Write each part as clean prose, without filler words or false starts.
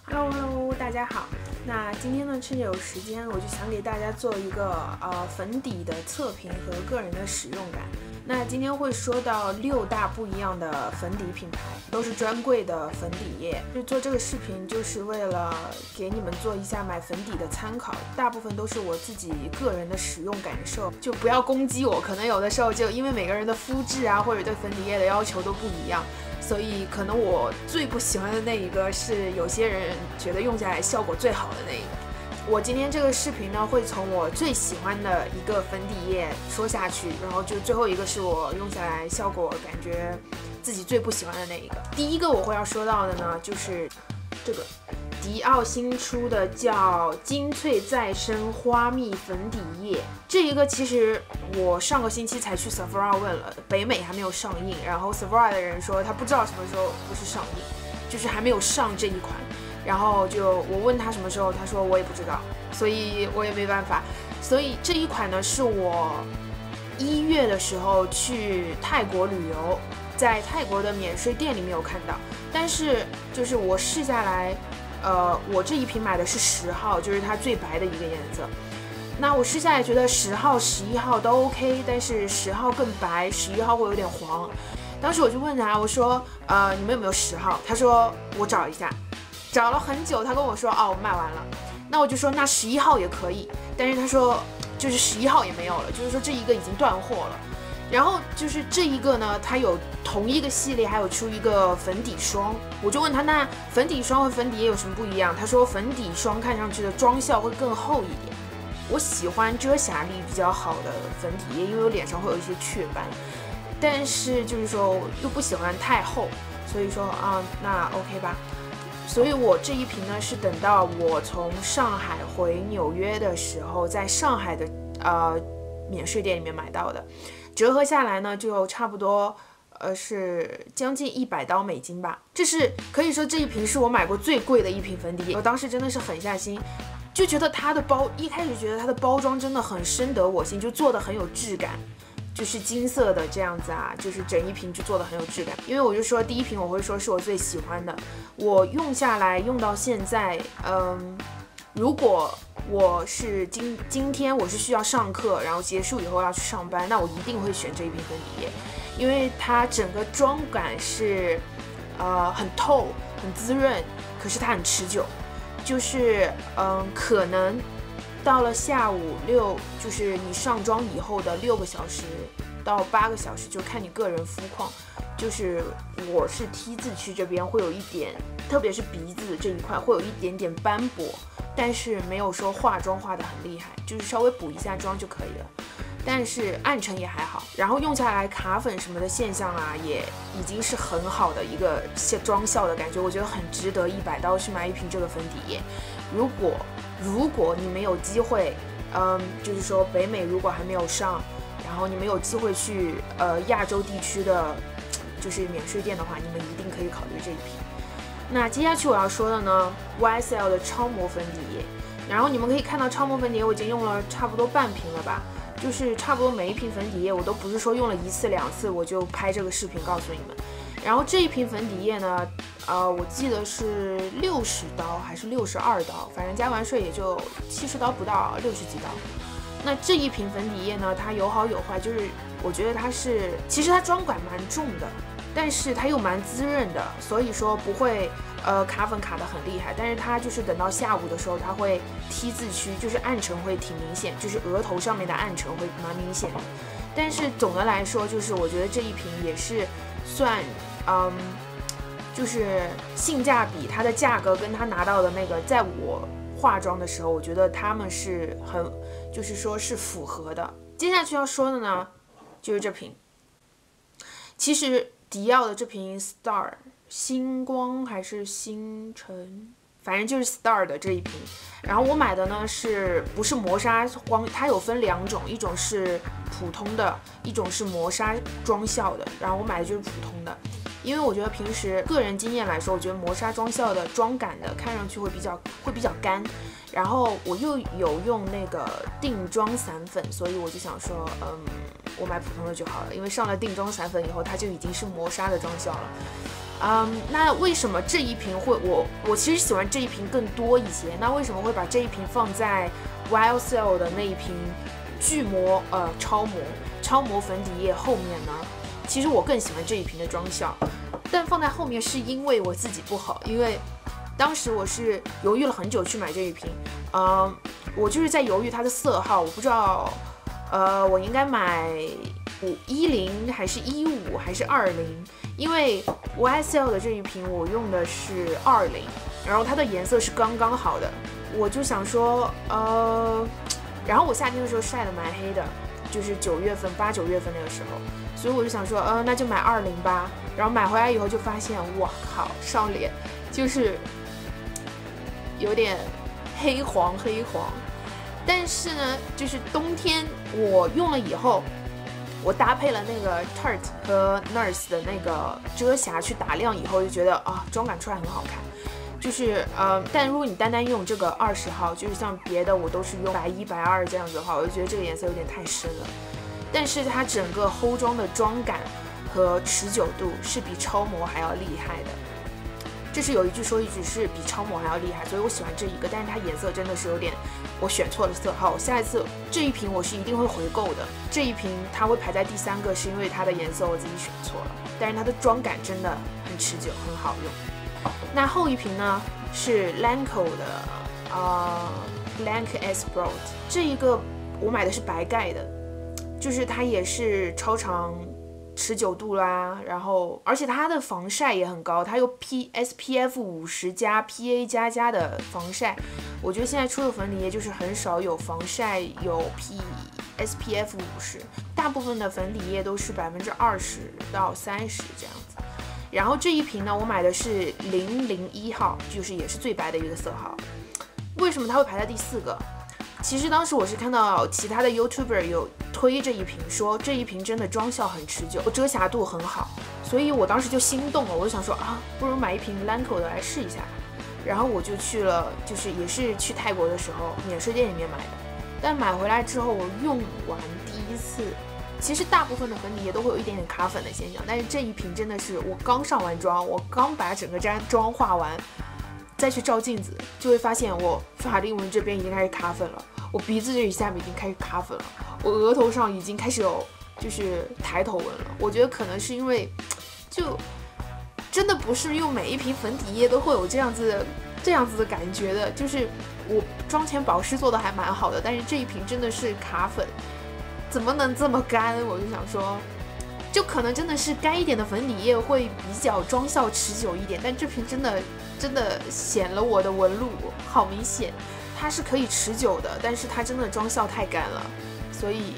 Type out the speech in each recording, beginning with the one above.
Hello，大家好。那今天呢，趁着有时间，我就想给大家做一个粉底的测评和个人的使用感。那今天会说到6大不一样的粉底品牌，都是专柜的粉底液。就做这个视频，就是为了给你们做一下买粉底的参考，大部分都是我自己个人的使用感受，就不要攻击我。可能有的时候就因为每个人的肤质啊，或者对粉底液的要求都不一样。所以可能我最不喜欢的那一个是有些人觉得用起来效果最好的那一个。我今天这个视频呢，会从我最喜欢的一个粉底液说下去，然后就最后一个是我用下来效果感觉自己最不喜欢的那一个。第一个我会要说到的呢，就是这个迪奥新出的叫精粹再生花蜜粉底液。这一个其实我上个星期才去 Sephora 问了，北美还没有上映，然后 Sephora 的人说他不知道什么时候不是上映，就是还没有上这一款。然后就我问他什么时候，他说我也不知道，所以我也没办法。所以这一款呢，是我1月的时候去泰国旅游，在泰国的免税店里面有看到，但是就是我试下来，我这一瓶买的是10号，就是它最白的一个颜色。那我试下来觉得10号、11号都 OK， 但是10号更白，11号会有点黄。当时我就问他，我说，你们有没有10号？他说我找一下。找了很久，他跟我说我卖完了。那我就说那11号也可以，但是他说就是11号也没有了，就是说这一个已经断货了。然后就是这一个呢，它有同一个系列，还有出一个粉底霜。我就问他，那粉底霜和粉底液有什么不一样？他说粉底霜看上去的妆效会更厚一点。我喜欢遮瑕力比较好的粉底液，因为我脸上会有一些雀斑，但是就是说又不喜欢太厚，所以说那 OK 吧。所以我这一瓶呢，是等到我从上海回纽约的时候，在上海的免税店里面买到的，折合下来呢，就差不多是将近100刀美金吧。这是可以说这一瓶是我买过最贵的一瓶粉底液，我当时真的是狠下心，就觉得它的一开始觉得它的包装真的很深得我心，就做的很有质感。就是金色的这样子啊，就是整一瓶就做的很有质感。因为我就说第一瓶我会说是我最喜欢的，我用下来用到现在，如果我是今天我是需要上课，然后结束以后要去上班，那我一定会选这一瓶粉底液，因为它整个妆感是很透很滋润，可是它很持久，就是可能到了下午就是你上妆以后的6个小时到8个小时，就看你个人肤况。就是我是 T 字区这边会有一点，特别是鼻子这一块会有一点点斑驳，但是没有说化妆化得很厉害，就是稍微补一下妆就可以了。但是暗沉也还好，然后用下来卡粉什么的现象啊，也已经是很好的一个妆效的感觉，我觉得很值得100刀去买一瓶这个粉底液。如果你们有机会，就是说北美如果还没有上，然后你们有机会去亚洲地区的，就是免税店的话，你们一定可以考虑这一瓶。那接下去我要说的呢 ，YSL 的超模粉底液，然后你们可以看到超模粉底液我已经用了差不多半瓶了吧，就是差不多每一瓶粉底液我都不是说用了1次2次我就拍这个视频告诉你们。然后这一瓶粉底液呢，我记得是60刀还是62刀，反正加完税也就70刀不到，60几刀。那这一瓶粉底液呢，它有好有坏，就是我觉得它是，其实它妆感蛮重的，但是它又蛮滋润的，所以说不会卡粉卡得很厉害。但是它就是等到下午的时候，它会 T 字区，就是暗沉会挺明显，就是额头上面的暗沉会蛮明显的。但是总的来说，就是我觉得这一瓶也是算就是性价比，它的价格跟它拿到的那个，在我化妆的时候，我觉得他们是就是说是符合的。接下去要说的呢，就是这瓶。其实迪奥的这瓶 Star 星光还是星辰，反正就是 Star 的这一瓶。然后我买的呢不是磨砂光，它有分2种，一种是普通的，一种是磨砂妆效的。然后我买的就是普通的。因为我觉得平时个人经验来说，我觉得磨砂妆效的妆感的看上去会比较干，然后我又有用那个定妆散粉，所以我就想说，我买普通的就好了，因为上了定妆散粉以后，它就已经是磨砂的妆效了。 那为什么这一瓶我其实喜欢这一瓶更多一些？那为什么会把这一瓶放在 YSL 的那一瓶巨魔超模粉底液后面呢？其实我更喜欢这一瓶的妆效，但放在后面是因为我自己不好，因为当时我是犹豫了很久去买这一瓶，我就是在犹豫它的色号，我不知道，我应该买510还是15还是20，因为 YSL 的这一瓶我用的是20，然后它的颜色是刚刚好的，我就想说，然后我夏天的时候晒得蛮黑的，就是8、9月份那个时候，所以我就想说，那就买20吧。然后买回来以后就发现，哇靠，上脸就是有点黑黄。但是呢，就是冬天我用了以后，我搭配了那个 Tarte 和 Nurse 的那个遮瑕去打亮以后，就觉得妆感出来很好看。就是但如果你单单用这个20号，就是像别的我都是用110、120这样子的话，我就觉得这个颜色有点太深了。但是它整个齁妆的妆感和持久度是比超模还要厉害的。这是有一句说一句，是比超模还要厉害，所以我喜欢这一个。但是它颜色真的是有点，我选错了色号。下一次这一瓶我是一定会回购的。这一瓶它会排在第3个，是因为它的颜色我自己选错了，但是它的妆感真的很持久，很好用。那后一瓶呢是 Lancôme 的Lancôme Espoir， 这一个我买的是白盖的，就是它也是超长持久度啦，然后而且它的防晒也很高，它有 SPF 50+、PA++ 的防晒。我觉得现在出的粉底液就是很少有防晒有 SPF 50，大部分的粉底液都是20%到30%这样子。然后这一瓶呢，我买的是001号，就是也是最白的一个色号。为什么它会排在第4个？其实当时我是看到其他的 YouTuber 有推这一瓶，说这一瓶真的妆效很持久，遮瑕度很好，所以我当时就心动了，我就想说不如买一瓶 Lancôme 的来试一下。然后我就去了，就是也是去泰国的时候免税店里面买的。但买回来之后，我用完第一次，其实大部分的粉底液都会有一点点卡粉的现象，但是这一瓶真的是我刚上完妆，我刚把整个妆化完，再去照镜子，就会发现我法令纹这边已经开始卡粉了，我鼻子这里下面已经开始卡粉了，我额头上已经开始有就是抬头纹了。我觉得可能是因为就真的不是用每一瓶粉底液都会有这样子的感觉的，就是我妆前保湿做的还蛮好的，但是这一瓶真的是卡粉，怎么能这么干？我就想说，就可能真的是干一点的粉底液会比较妆效持久一点，但这瓶真的显了我的纹路，好明显，它是可以持久的，但是它真的妆效太干了，所以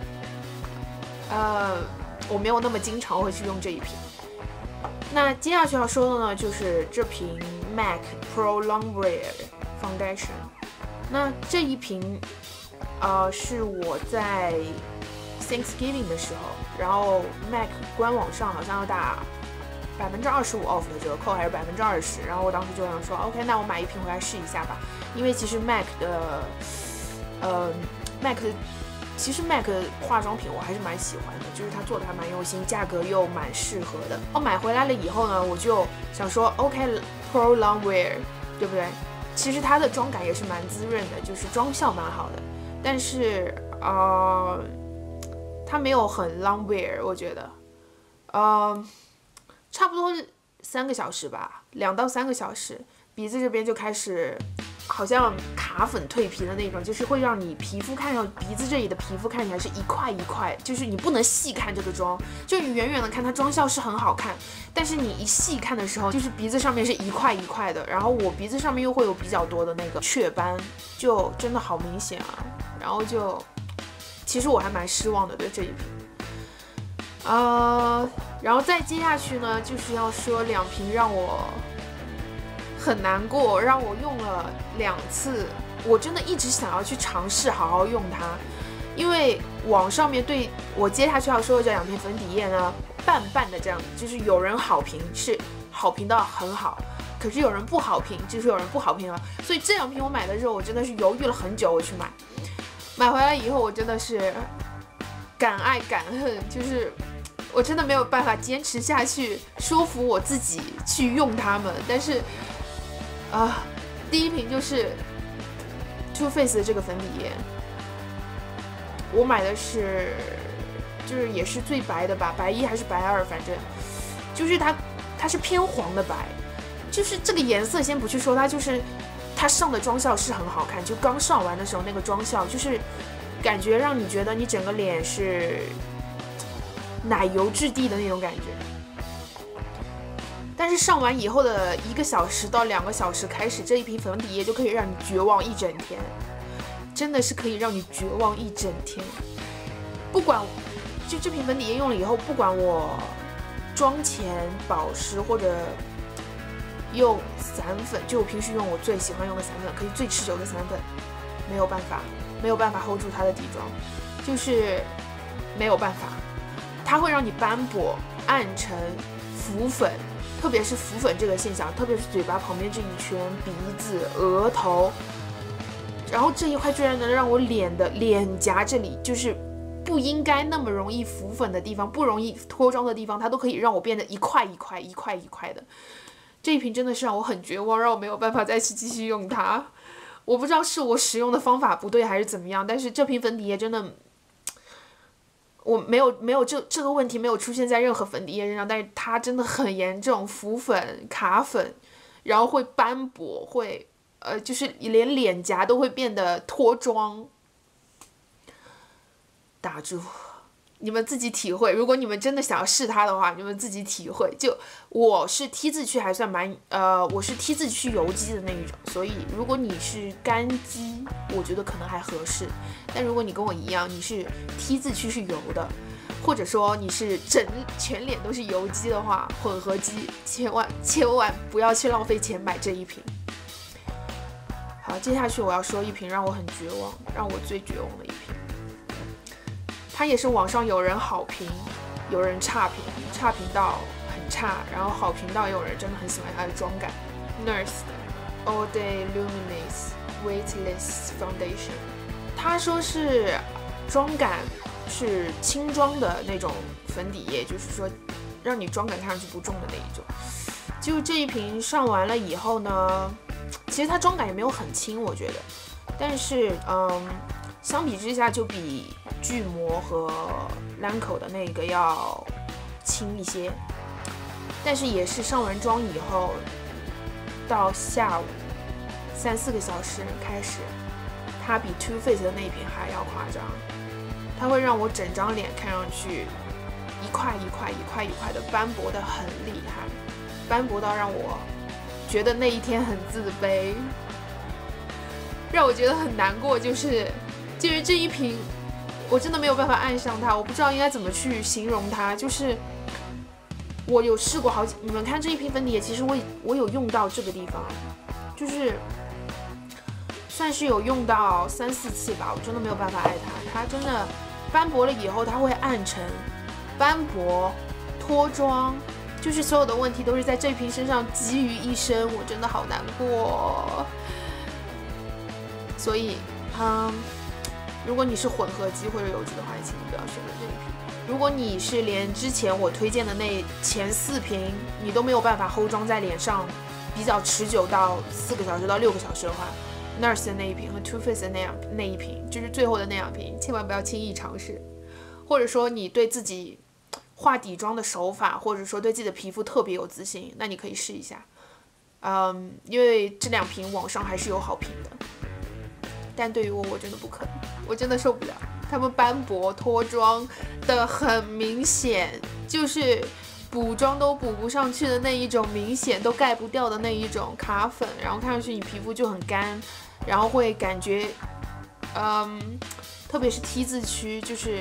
我没有那么经常会去用这一瓶。那接下去要说的呢，就是这瓶 MAC Pro Longwear Foundation。那这一瓶是我在 Thanksgiving 的时候，然后 MAC 官网上好像要打25% off 的折扣，还是20%，然后我当时就想说 OK， 那我买一瓶回来试一下吧。因为其实 MAC 其实 MAC 的化妆品我还是蛮喜欢的，就是它做的还蛮用心，价格又蛮适合的。买回来了以后呢，我就想说 OK Pro Longwear， 对不对？其实它的妆感也是蛮滋润的，就是妆效蛮好的，但是它没有很 Longwear， 我觉得差不多3个小时吧，2到3个小时，鼻子这边就开始好像卡粉蜕皮的那种，就是会让你皮肤看上鼻子这里的皮肤看起来是一块一块，就是你不能细看这个妆，就你远远的看它妆效是很好看，但是你一细看的时候，就是鼻子上面是一块一块的，然后我鼻子上面又会有比较多的那个雀斑，就真的好明显啊，然后就其实我还蛮失望的对这一瓶。然后再接下去呢，就是要说2瓶让我很难过，让我用了2次，我真的一直想要去尝试好好用它，因为网上面对我接下去要说的这2瓶粉底液呢，半半的这样，就是有人好评是好评到很好，可是有人不好评，就是有人不好评了，所以这2瓶我买的时候，我真的是犹豫了很久，我去买回来以后，我真的是敢爱敢恨，就是我真的没有办法坚持下去，说服我自己去用它们。但是第一瓶就是 Too Faced 的这个粉底液，我买的是就是也是最白的吧，白1还是白2，反正就是它是偏黄的白，就是这个颜色先不去说，它上的妆效是很好看，就刚上完的时候那个妆效就是感觉让你觉得你整个脸是奶油质地的那种感觉。但是上完以后的1个小时到2个小时开始，这一瓶粉底液就可以让你绝望一整天，真的是可以让你绝望一整天。不管就这瓶粉底液用了以后，不管我妆前保湿或者用散粉，就我平时用我最喜欢用的散粉，可以最持久的散粉，没有办法 hold 住它的底妆，就是没有办法，它会让你斑驳、暗沉、浮粉。特别是浮粉这个现象，特别是嘴巴旁边这一圈、鼻子、额头，然后这一块居然能让我脸颊这里，就是不应该那么容易浮粉的地方、不容易脱妆的地方，它都可以让我变得一块一块的。这一瓶真的是让我很绝望，让我没有办法再去继续用它。我不知道是我使用的方法不对还是怎么样，但是这瓶粉底液真的。我没有这个问题没有出现在任何粉底液身上，但是它真的很严重，浮粉、卡粉，然后会斑驳，会就是连脸颊都会变得脱妆。打住，你们自己体会。如果你们真的想要试它的话，你们自己体会。就我是 T 字区还算我是 T 字区油肌的那一种，所以如果你是干肌，我觉得可能还合适。但如果你跟我一样，你是 T 字区是油的，或者说你是全脸都是油肌的话，混合肌，千万不要去浪费钱买这一瓶。好，接下去我要说一瓶让我很绝望，让我最绝望的一瓶。它也是网上有人好评，有人差评到很差，然后好评到有人真的很喜欢它的妆感。Nurse 的 All Day Luminous Weightless Foundation， 他说是妆感是轻妆的那种粉底液，就是说让你妆感看上去不重的那一种。就这一瓶上完了以后呢，其实它妆感也没有很轻，我觉得，但是相比之下就比巨魔和兰蔻的那个要轻一些，但是也是上完妆以后到下午3-4个小时开始，它比 Too Faced 的那一瓶还要夸张，它会让我整张脸看上去一块的斑驳的很厉害，斑驳到让我觉得那一天很自卑，让我觉得很难过，就是这一瓶我真的没有办法爱上它，我不知道应该怎么去形容它。就是我有试过好几，你们看这一瓶粉底液，其实我有用到这个地方，就是算是有用到3-4次吧，我真的没有办法爱它。它真的斑驳了以后，它会暗沉、斑驳、脱妆，就是所有的问题都是在这瓶身上集于一身，我真的好难过。所以如果你是混合肌或者油脂的话，请你不要选择这一瓶。如果你是连之前我推荐的那前4瓶你都没有办法 hold 妆在脸上比较持久到4个小时到6个小时的话， Nurse 的那一瓶和 Too Faced 的那一瓶，就是最后的那2瓶，千万不要轻易尝试。或者说你对自己画底妆的手法，或者说对自己的皮肤特别有自信，那你可以试一下。因为这2瓶网上还是有好评的。但对于我真的不可能，我真的受不了，他们斑驳脱妆的很明显，就是补妆都补不上去的那一种，明显都盖不掉的那一种卡粉，然后看上去你皮肤就很干，然后会感觉特别是 T 字区，就是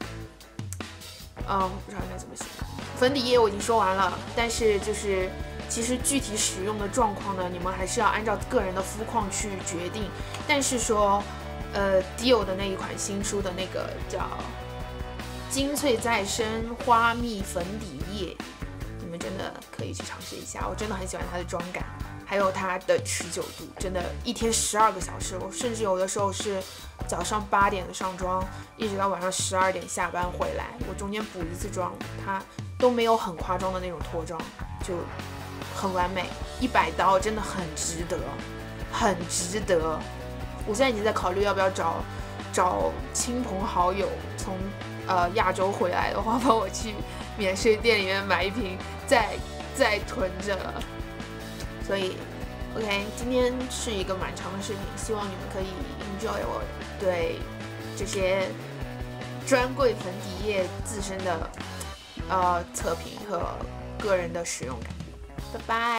不知道应该怎么形容。粉底液我已经说完了，但是就是其实具体使用的状况呢，你们还是要按照个人的肤况去决定。但是说Dior 的那一款新出的那个叫精粹再生花蜜粉底液，你们真的可以去尝试一下，我真的很喜欢它的妆感， 还有它的持久度，真的，一天12个小时，我甚至有的时候是早上8点的上妆，一直到晚上12点下班回来，我中间补一次妆，它都没有很夸张的那种脱妆，就很完美。100刀真的很值得，很值得。我现在已经在考虑要不要找亲朋好友从亚洲回来的话，帮我去免税店里面买一瓶，再囤着了。所以 OK， 今天是一个蛮长的视频，希望你们可以 enjoy 我对这些专柜粉底液自身的测评和个人的使用感。拜拜。